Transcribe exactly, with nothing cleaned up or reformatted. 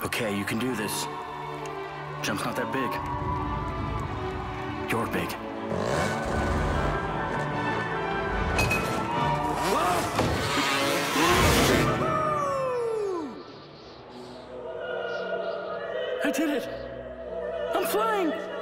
Okay, you can do this. Jump's not that big. You're big. I did it! I'm flying!